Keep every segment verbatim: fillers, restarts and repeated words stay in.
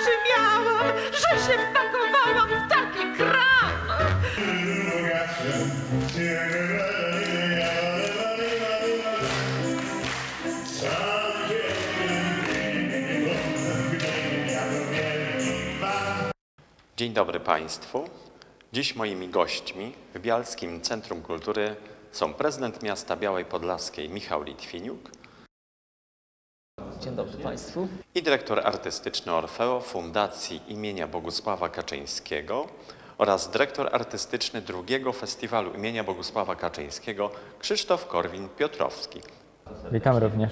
oczy miałam, że się wpakowałam w taki kram. Dzień dobry Państwu. Dziś moimi gośćmi w Bialskim Centrum Kultury są prezydent miasta Białej Podlaskiej Michał Litwiniuk. Dzień dobry Państwu. I dyrektor artystyczny Orfeo Fundacji imienia Bogusława Kaczyńskiego oraz dyrektor artystyczny drugiego festiwalu imienia Bogusława Kaczyńskiego Krzysztof Korwin-Piotrowski. Witam również.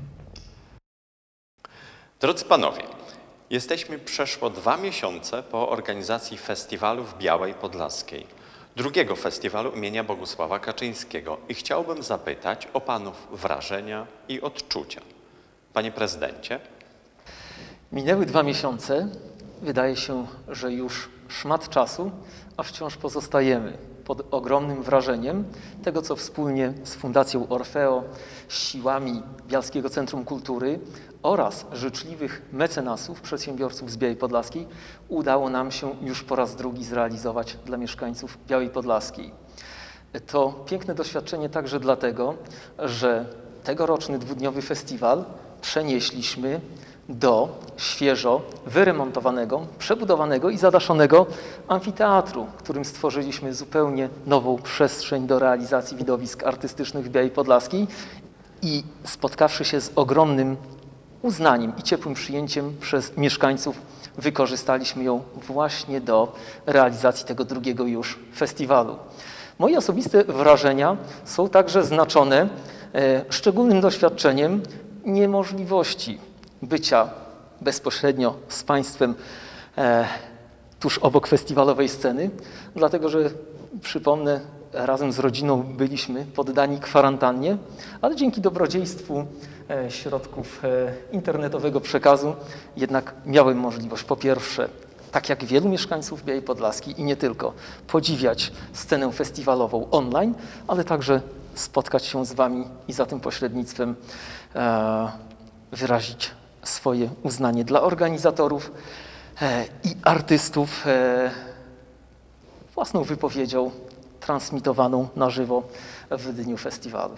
Drodzy Panowie, jesteśmy przeszło dwa miesiące po organizacji festiwalu w Białej Podlaskiej, drugiego festiwalu imienia Bogusława Kaczyńskiego i chciałbym zapytać o Panów wrażenia i odczucia. Panie prezydencie. Minęły dwa miesiące. Wydaje się, że już szmat czasu, a wciąż pozostajemy pod ogromnym wrażeniem tego, co wspólnie z Fundacją Orfeo, siłami Bialskiego Centrum Kultury oraz życzliwych mecenasów, przedsiębiorców z Białej Podlaskiej udało nam się już po raz drugi zrealizować dla mieszkańców Białej Podlaskiej. To piękne doświadczenie także dlatego, że tegoroczny dwudniowy festiwal przenieśliśmy do świeżo wyremontowanego, przebudowanego i zadaszonego amfiteatru, którym stworzyliśmy zupełnie nową przestrzeń do realizacji widowisk artystycznych w Białej Podlaskiej i spotkawszy się z ogromnym uznaniem i ciepłym przyjęciem przez mieszkańców, wykorzystaliśmy ją właśnie do realizacji tego drugiego już festiwalu. Moje osobiste wrażenia są także znaczone e, szczególnym doświadczeniem niemożliwości bycia bezpośrednio z Państwem e, tuż obok festiwalowej sceny, dlatego że, przypomnę, razem z rodziną byliśmy poddani kwarantannie, ale dzięki dobrodziejstwu e, środków e, internetowego przekazu jednak miałem możliwość po pierwsze, tak jak wielu mieszkańców Białej Podlaskiej i nie tylko, podziwiać scenę festiwalową online, ale także spotkać się z Wami i za tym pośrednictwem e, wyrazić swoje uznanie dla organizatorów e, i artystów e, własną wypowiedzią transmitowaną na żywo w dniu festiwalu.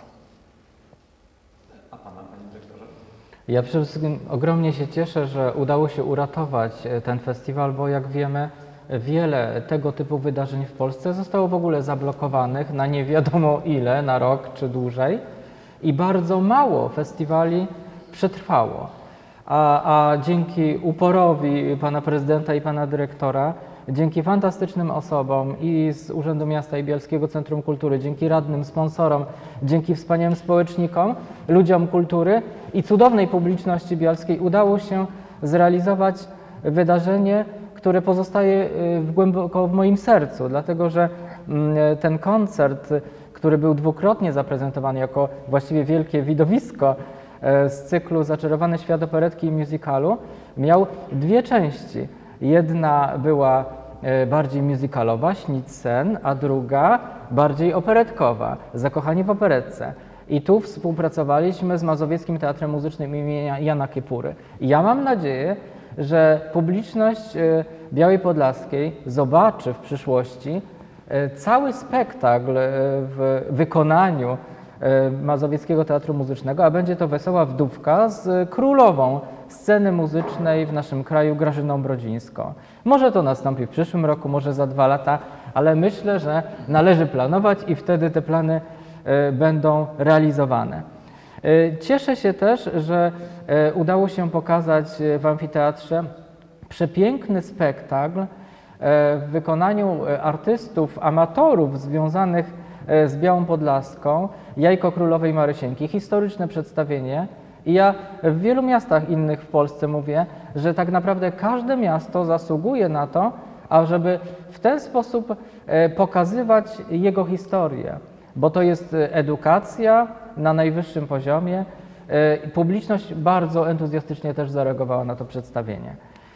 A Pana, Panie Dyrektorze? Ja przede wszystkim ogromnie się cieszę, że udało się uratować ten festiwal, bo jak wiemy, wiele tego typu wydarzeń w Polsce zostało w ogóle zablokowanych na nie wiadomo ile, na rok czy dłużej i bardzo mało festiwali przetrwało. A, a dzięki uporowi Pana Prezydenta i Pana Dyrektora, dzięki fantastycznym osobom i z Urzędu Miasta i Bialskiego Centrum Kultury, dzięki radnym, sponsorom, dzięki wspaniałym społecznikom, ludziom kultury i cudownej publiczności bialskiej udało się zrealizować wydarzenie, które pozostaje głęboko w moim sercu, dlatego że ten koncert, który był dwukrotnie zaprezentowany jako właściwie wielkie widowisko z cyklu Zaczarowane świat operetki i musicalu, miał dwie części. Jedna była bardziej musicalowa, Śnić sen, a druga bardziej operetkowa, Zakochani w operetce. I tu współpracowaliśmy z Mazowieckim Teatrem Muzycznym imienia Jana Kiepury. I ja mam nadzieję, że publiczność Białej Podlaskiej zobaczy w przyszłości cały spektakl w wykonaniu Mazowieckiego Teatru Muzycznego, a będzie to Wesoła Wdówka z królową sceny muzycznej w naszym kraju, Grażyną Brodzińską. Może to nastąpi w przyszłym roku, może za dwa lata, ale myślę, że należy planować i wtedy te plany będą realizowane. Cieszę się też, że udało się pokazać w amfiteatrze przepiękny spektakl w wykonaniu artystów, amatorów związanych z Białą Podlaską, Jajko Królowej Marysieńki, historyczne przedstawienie. I ja w wielu miastach innych w Polsce mówię, że tak naprawdę każde miasto zasługuje na to, ażeby w ten sposób pokazywać jego historię, bo to jest edukacja na najwyższym poziomie. Publiczność bardzo entuzjastycznie też zareagowała na to przedstawienie.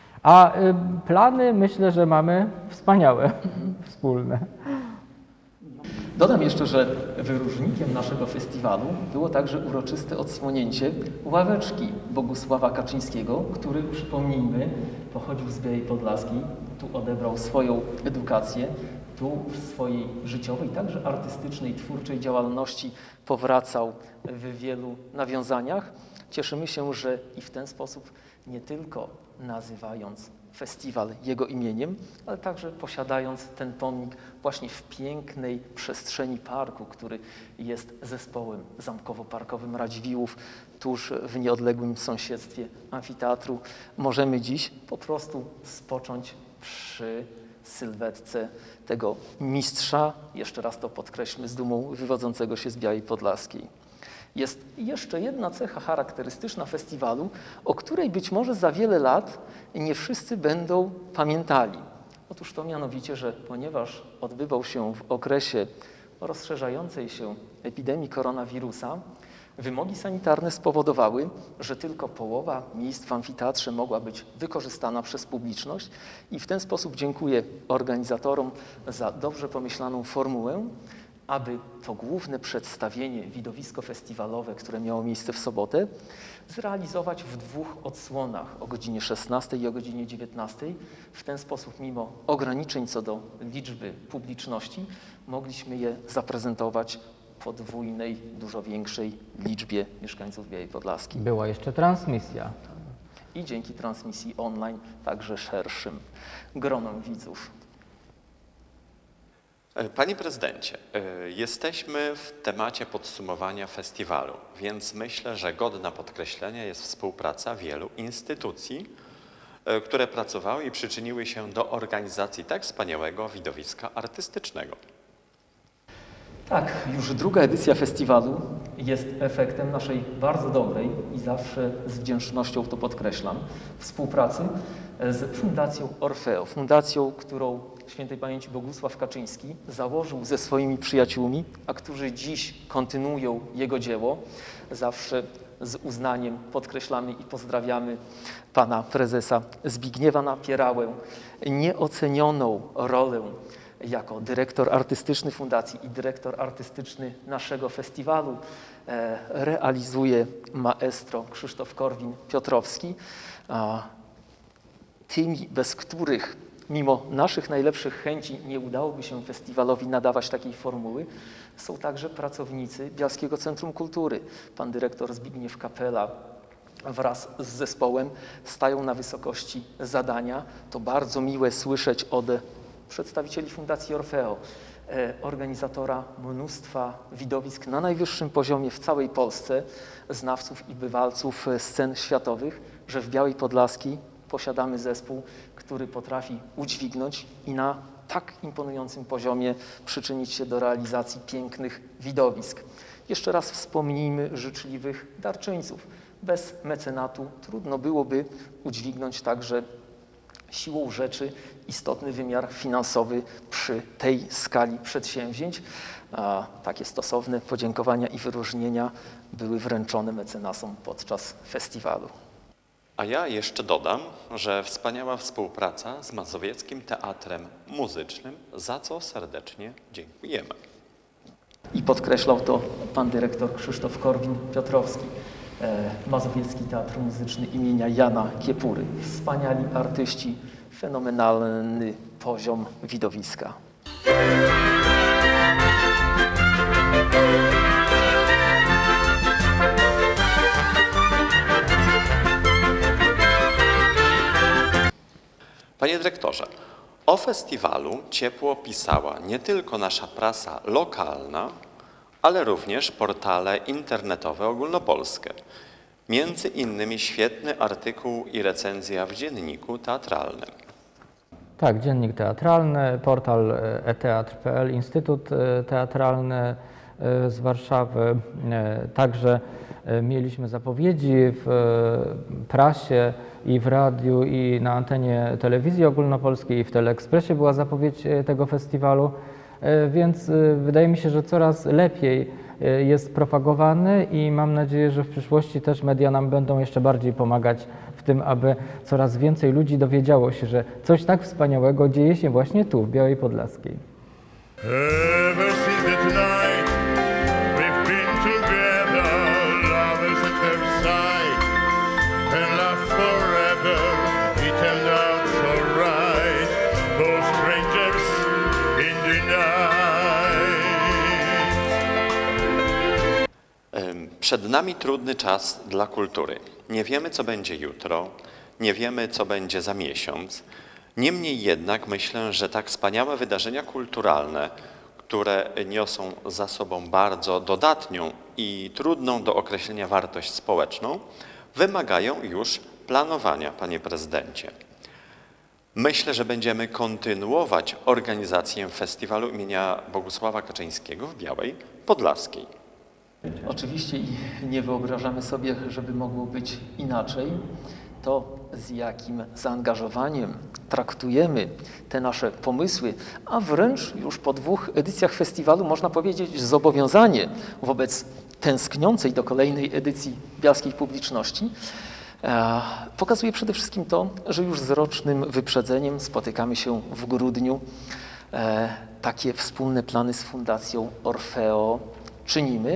A plany myślę, że mamy wspaniałe, wspólne. Dodam jeszcze, że wyróżnikiem naszego festiwalu było także uroczyste odsłonięcie ławeczki Bogusława Kaczyńskiego, który, przypomnijmy, pochodził z Białej Podlaskiej, tu odebrał swoją edukację, tu w swojej życiowej, także artystycznej, twórczej działalności powracał w wielu nawiązaniach. Cieszymy się, że i w ten sposób, nie tylko nazywając festiwal jego imieniem, ale także posiadając ten pomnik właśnie w pięknej przestrzeni parku, który jest zespołem zamkowo-parkowym Radziwiłłów, tuż w nieodległym sąsiedztwie amfiteatru, możemy dziś po prostu spocząć przy sylwetce tego mistrza, jeszcze raz to podkreślmy, z dumą wywodzącego się z Białej Podlaskiej. Jest jeszcze jedna cecha charakterystyczna festiwalu, o której być może za wiele lat nie wszyscy będą pamiętali. Otóż to mianowicie, że ponieważ odbywał się w okresie rozszerzającej się epidemii koronawirusa, wymogi sanitarne spowodowały, że tylko połowa miejsc w amfiteatrze mogła być wykorzystana przez publiczność i w ten sposób dziękuję organizatorom za dobrze pomyślaną formułę, aby to główne przedstawienie, widowisko festiwalowe, które miało miejsce w sobotę, zrealizować w dwóch odsłonach, o godzinie szesnastej i o godzinie dziewiętnastej. W ten sposób, mimo ograniczeń co do liczby publiczności, mogliśmy je zaprezentować podwójnej, dużo większej liczbie mieszkańców Białej Podlaskiej. Była jeszcze transmisja. I dzięki transmisji online także szerszym gronom widzów. Panie prezydencie, jesteśmy w temacie podsumowania festiwalu, więc myślę, że godna podkreślenia jest współpraca wielu instytucji, które pracowały i przyczyniły się do organizacji tak wspaniałego widowiska artystycznego. Tak, już druga edycja festiwalu jest efektem naszej bardzo dobrej i zawsze z wdzięcznością to podkreślam, współpracy z Fundacją Orfeo. Fundacją, którą świętej pamięci Bogusław Kaczyński założył ze swoimi przyjaciółmi, a którzy dziś kontynuują jego dzieło. Zawsze z uznaniem podkreślamy i pozdrawiamy pana prezesa Zbigniewa Napierałę, nieocenioną rolę jako dyrektor artystyczny fundacji i dyrektor artystyczny naszego festiwalu e, realizuje maestro Krzysztof Korwin-Piotrowski, a tymi, bez których mimo naszych najlepszych chęci nie udałoby się festiwalowi nadawać takiej formuły, są także pracownicy Bialskiego Centrum Kultury. Pan dyrektor Zbigniew Kapela wraz z zespołem stają na wysokości zadania. To bardzo miłe słyszeć od przedstawicieli Fundacji Orfeo, organizatora mnóstwa widowisk na najwyższym poziomie w całej Polsce, znawców i bywalców scen światowych, że w Białej Podlaskiej posiadamy zespół, który potrafi udźwignąć i na tak imponującym poziomie przyczynić się do realizacji pięknych widowisk. Jeszcze raz wspomnijmy życzliwych darczyńców. Bez mecenatu trudno byłoby udźwignąć także siłą rzeczy istotny wymiar finansowy przy tej skali przedsięwzięć. A takie stosowne podziękowania i wyróżnienia były wręczone mecenasom podczas festiwalu. A ja jeszcze dodam, że wspaniała współpraca z Mazowieckim Teatrem Muzycznym, za co serdecznie dziękujemy. I podkreślał to pan dyrektor Krzysztof Korwin-Piotrowski. Mazowiecki Teatr Muzyczny imienia Jana Kiepury. Wspaniali artyści, fenomenalny poziom widowiska. Panie dyrektorze, o festiwalu ciepło pisała nie tylko nasza prasa lokalna, ale również portale internetowe ogólnopolskie. Między innymi świetny artykuł i recenzja w Dzienniku Teatralnym. Tak, Dziennik Teatralny, portal eteatr kropka pe el, Instytut Teatralny z Warszawy. Także mieliśmy zapowiedzi w prasie i w radiu, i na antenie telewizji ogólnopolskiej, i w Teleekspresie była zapowiedź tego festiwalu. Więc wydaje mi się, że coraz lepiej jest propagowany i mam nadzieję, że w przyszłości też media nam będą jeszcze bardziej pomagać w tym, aby coraz więcej ludzi dowiedziało się, że coś tak wspaniałego dzieje się właśnie tu, w Białej Podlaskiej. Przed nami trudny czas dla kultury. Nie wiemy, co będzie jutro, nie wiemy, co będzie za miesiąc. Niemniej jednak myślę, że tak wspaniałe wydarzenia kulturalne, które niosą za sobą bardzo dodatnią i trudną do określenia wartość społeczną, wymagają już planowania, panie prezydencie. Myślę, że będziemy kontynuować organizację festiwalu imienia Bogusława Kaczyńskiego w Białej Podlaskiej. Oczywiście i nie wyobrażamy sobie, żeby mogło być inaczej. To, z jakim zaangażowaniem traktujemy te nasze pomysły, a wręcz już po dwóch edycjach festiwalu można powiedzieć zobowiązanie wobec tęskniącej do kolejnej edycji bialskiej publiczności, pokazuje przede wszystkim to, że już z rocznym wyprzedzeniem spotykamy się w grudniu. Takie wspólne plany z Fundacją Orfeo czynimy.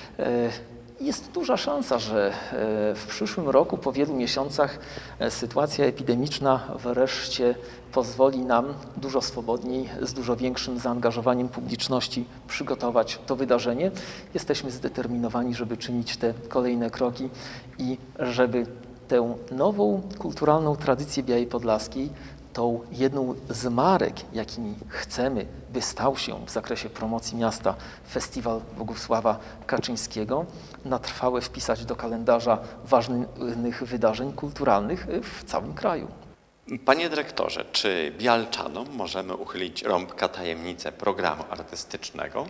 Jest duża szansa, że w przyszłym roku, po wielu miesiącach, sytuacja epidemiczna wreszcie pozwoli nam dużo swobodniej, z dużo większym zaangażowaniem publiczności przygotować to wydarzenie. Jesteśmy zdeterminowani, żeby czynić te kolejne kroki i żeby tę nową kulturalną tradycję Białej Podlaskiej, tą jedną z marek, jakimi chcemy, by stał się w zakresie promocji miasta Festiwal Bogusława Kaczyńskiego, na trwałe wpisać do kalendarza ważnych wydarzeń kulturalnych w całym kraju. Panie dyrektorze, czy bialczanom możemy uchylić rąbka tajemnicę programu artystycznego?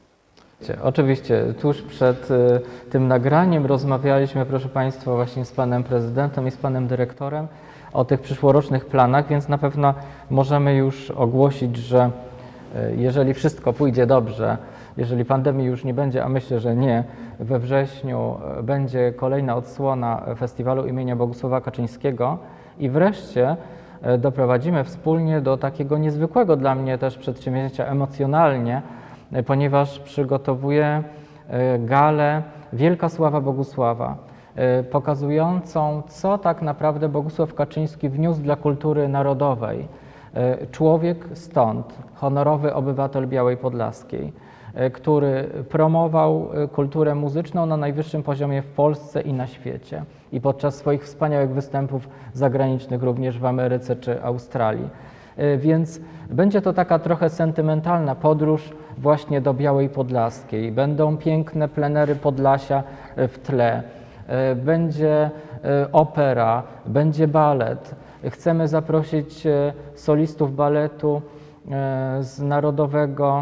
Oczywiście, tuż przed tym nagraniem rozmawialiśmy, proszę Państwa, właśnie z panem prezydentem i z panem dyrektorem o tych przyszłorocznych planach, więc na pewno możemy już ogłosić, że jeżeli wszystko pójdzie dobrze, jeżeli pandemii już nie będzie, a myślę, że nie, we wrześniu będzie kolejna odsłona festiwalu imienia Bogusława Kaczyńskiego i wreszcie doprowadzimy wspólnie do takiego niezwykłego dla mnie też przedsięwzięcia emocjonalnie, ponieważ przygotowuję galę Wielka Sława Bogusława, pokazującą, co tak naprawdę Bogusław Kaczyński wniósł dla kultury narodowej. Człowiek stąd, honorowy obywatel Białej Podlaskiej, który promował kulturę muzyczną na najwyższym poziomie w Polsce i na świecie i podczas swoich wspaniałych występów zagranicznych również w Ameryce czy Australii. Więc będzie to taka trochę sentymentalna podróż właśnie do Białej Podlaskiej. Będą piękne plenery Podlasia w tle, będzie opera, będzie balet. Chcemy zaprosić solistów baletu z Narodowego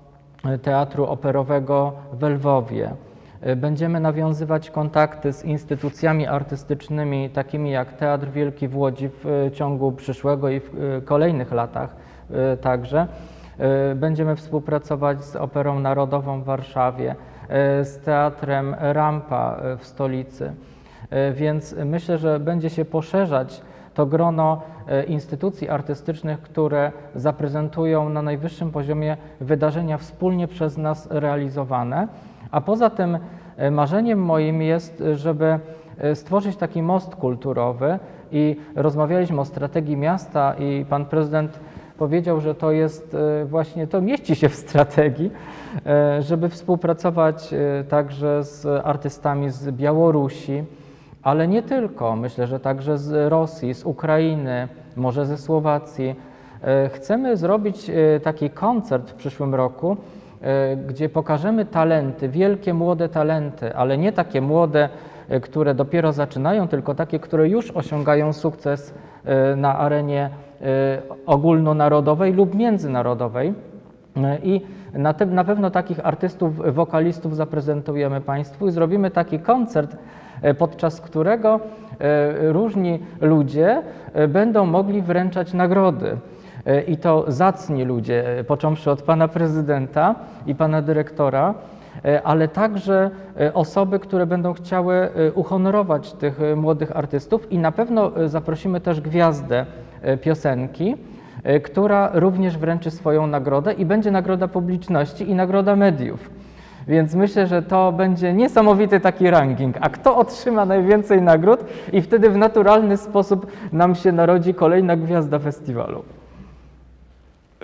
Teatru Operowego w Lwowie. Będziemy nawiązywać kontakty z instytucjami artystycznymi, takimi jak Teatr Wielki w Łodzi w ciągu przyszłego i w kolejnych latach także. Będziemy współpracować z Operą Narodową w Warszawie, z Teatrem Rampa w stolicy. Więc myślę, że będzie się poszerzać to grono instytucji artystycznych, które zaprezentują na najwyższym poziomie wydarzenia wspólnie przez nas realizowane. A poza tym marzeniem moim jest, żeby stworzyć taki most kulturowy i rozmawialiśmy o strategii miasta i pan prezydent powiedział, że to jest właśnie, to mieści się w strategii, żeby współpracować także z artystami z Białorusi, ale nie tylko, myślę, że także z Rosji, z Ukrainy, może ze Słowacji. Chcemy zrobić taki koncert w przyszłym roku, gdzie pokażemy talenty, wielkie młode talenty, ale nie takie młode, które dopiero zaczynają, tylko takie, które już osiągają sukces na arenie ogólnonarodowej lub międzynarodowej. I na, te, na pewno takich artystów, wokalistów zaprezentujemy Państwu i zrobimy taki koncert, podczas którego różni ludzie będą mogli wręczać nagrody. I to zacni ludzie, począwszy od pana prezydenta i pana dyrektora, ale także osoby, które będą chciały uhonorować tych młodych artystów i na pewno zaprosimy też gwiazdę piosenki, która również wręczy swoją nagrodę i będzie nagroda publiczności i nagroda mediów. Więc myślę, że to będzie niesamowity taki ranking. A kto otrzyma najwięcej nagród i wtedy w naturalny sposób nam się narodzi kolejna gwiazda festiwalu.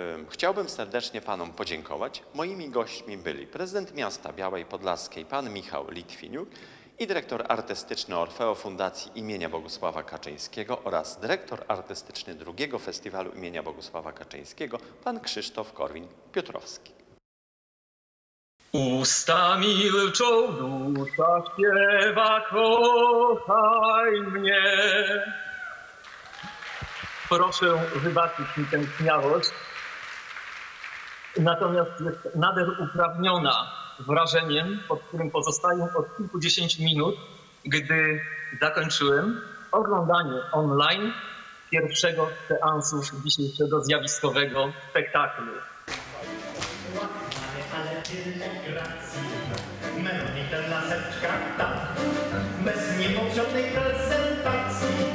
Chciałbym serdecznie Panom podziękować. Moimi gośćmi byli prezydent miasta Białej Podlaskiej, pan Michał Litwiniuk i dyrektor artystyczny Orfeo Fundacji imienia Bogusława Kaczyńskiego oraz dyrektor artystyczny drugiego festiwalu imienia Bogusława Kaczyńskiego, pan Krzysztof Korwin-Piotrowski. Usta milczą, dusza śpiewa, kochaj mnie. Proszę wybaczyć mi tę śmiałość, natomiast jest nader uprawniona wrażeniem, pod którym pozostaję od kilkudziesięciu minut, gdy zakończyłem oglądanie online pierwszego z seansów dzisiejszego zjawiskowego spektaklu. Ale tyle gracji, melodii, laseczka, tak, bez niepoprzedniej prezentacji.